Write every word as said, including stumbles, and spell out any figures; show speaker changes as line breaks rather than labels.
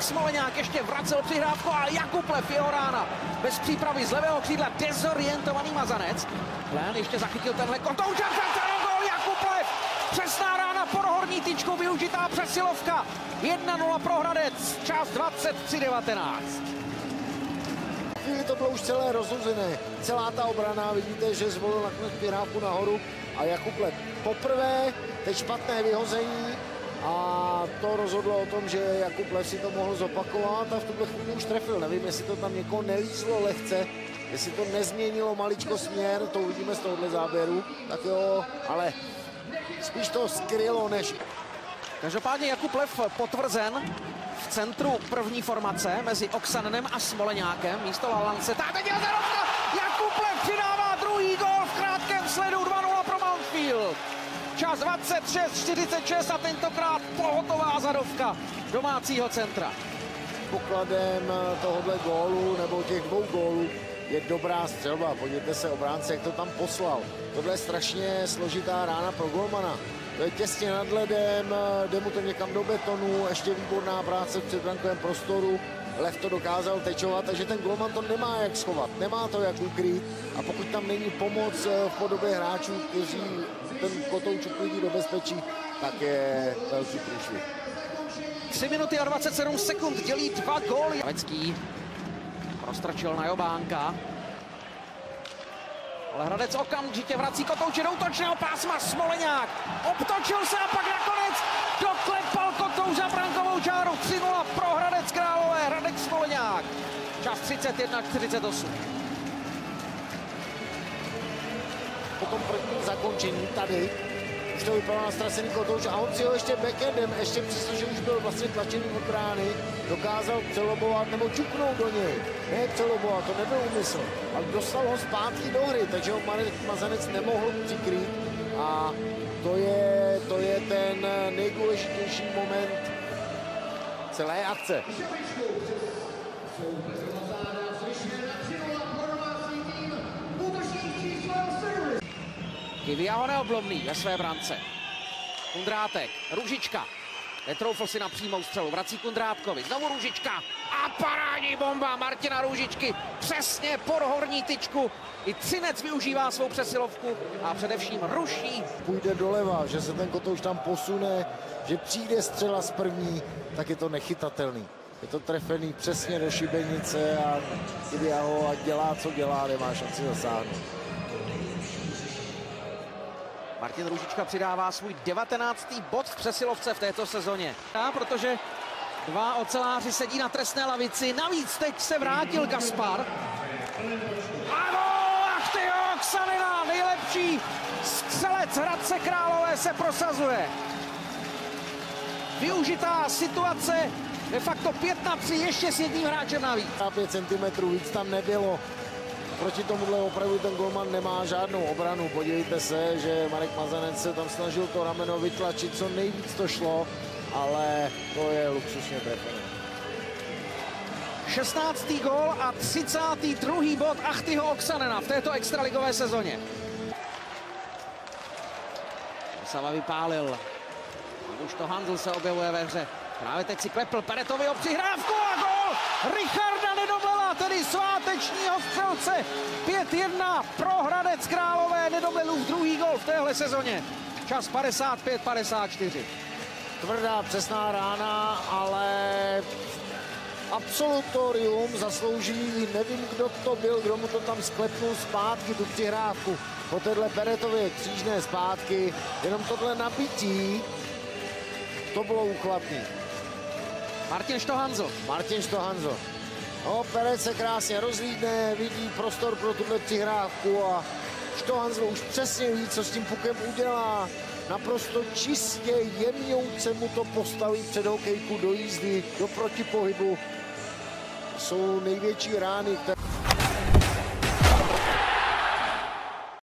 Smoleňák ještě vracel přihrávku a Jakub Lev, jeho rána. Bez přípravy z levého křídla dezorientovaný Mazanec. Plén ještě zachytil tenhle kotouč a gol Jakub Lev. Přesná rána pod horní tyčkou, využitá přesilovka. jedna nula pro Hradec, čas dvacet tři devatenáct.
Chvíli to bylo už celé rozhozené. Celá ta obrana, vidíte, že zvolil nakonec přihrávku nahoru a Jakub Lev poprvé, teď špatné vyhození a to rozhodlo o tom, že Jakub Lev si to mohl zopakovat a v tuhle chvíli už trefil. Nevím, jestli to tam někoho nelízlo lehce, jestli to nezměnilo maličko směr, to uvidíme z tohohle záběru, tak jo, ale spíš to skrylo než...
Každopádně Jakub Lev potvrzen v centru první formace mezi Oksanenem a Smoleňákem. Místo Lalance. Ta teď je zarovka! Jakub Lev přidává druhý gol v krátkém sledu, dva nula pro Mountfield. Čas dvacet šest čtyřicet šest a tentokrát pohotová zadovka domácího centra.
Pokladem tohohle gólu nebo těch dvou gólů je dobrá střelba. Podívejte se, obránce, jak to tam poslal. Tohle je strašně složitá rána pro golmana. To je těsně nad ledem, jde mu to někam do betonu, ještě výborná práce v předbrankovém prostoru. Lev to dokázal tečovat, takže ten golman to nemá jak schovat, nemá to jak ukrýt. A pokud tam není pomoc v podobě hráčů, kteří ten kotouč uklidí do bezpečí, tak je velký průšvih.
tři minuty a dvacet sedm sekund dělí dva góly. Levecký roztrčil na Jobánka. Ale Hradec okamžitě vrací kotouče do útočného pásma. Smoleňák obtočil se a pak nakonec doklepal kotouč za brankovou čáru. tři nula pro Hradec Králové. Hradec Smoleňák. Čas třicet jedna čtyřicet osm.
Po tom prvním zakončení tady už to vypadalo na ztracený kotouč a on si ho ještě backendem, ještě přestože už byl vlastně tlačený od brány, dokázal přelobovat nebo čuknout do něj. Ne přelobovat, to nebyl úmysl, ale dostal ho zpátky do hry, takže ho Marek Mazanec nemohl přikrýt a to je, to je ten nejdůležitější moment celé akce.
Kivia ho neoblomný ve své brance. Kundrátek, Růžička. Netroufl si na přímou střelu, vrací Kundrátkovi. Znovu Růžička a parádní bomba Martina Růžičky. Přesně pod horní tyčku. I Třinec využívá svou přesilovku a především ruší.
Půjde doleva, že se ten kotouč tam posune, že přijde střela z první, tak je to nechytatelný. Je to trefený přesně do šibenice a Kivia ho a dělá, co dělá, nemá šanci zasáhnout.
Martin Růžička přidává svůj devatenáctý bod v přesilovce v této sezóně. A protože dva oceláři sedí na trestné lavici, navíc teď se vrátil Gaspar. A gól! Ach ty jo, Oksanena, nejlepší střelec Hradce Králové se prosazuje. Využitá situace, de facto pět na tři, ještě s jedním hráčem navíc.
pět centimetrů víc tam nebylo. Proti tomuhle opravdu ten golman nemá žádnou obranu. Podívejte se, že Marek Mazanec se tam snažil to rameno vytlačit, co nejvíc to šlo, ale to je luxusně trefené.
šestnáctý gól a třicátý druhý bod Achtyho Oksanena v této extraligové sezóně. Sava vypálil. Už to Handl se objevuje ve hře. Právě teď si klepl Peretovi o přihrávku a gól Richarda Nedomlela, tedy svátečního střelce. pět jedna pro Hradec Králové, Nedomlelův druhý gól v téhle sezóně. Čas padesát pět padesát čtyři.
Tvrdá, přesná rána, ale absolutorium zaslouží, nevím, kdo to byl, kdo mu to tam sklepnul zpátky, tu přihrávku. Po téhle Peretově křížné zpátky, jenom tohle nabití, to bylo úchvatný.
Martin Štohanzl.
Martin Štohanzl. No, Perec se krásně rozlídne, vidí prostor pro tuhle přihrávku a Štohanzl už přesně ví, co s tím pukem udělá. Naprosto čistě, jemňouce mu to postaví před hokejku do jízdy, do protipohybu. Jsou největší rány, které...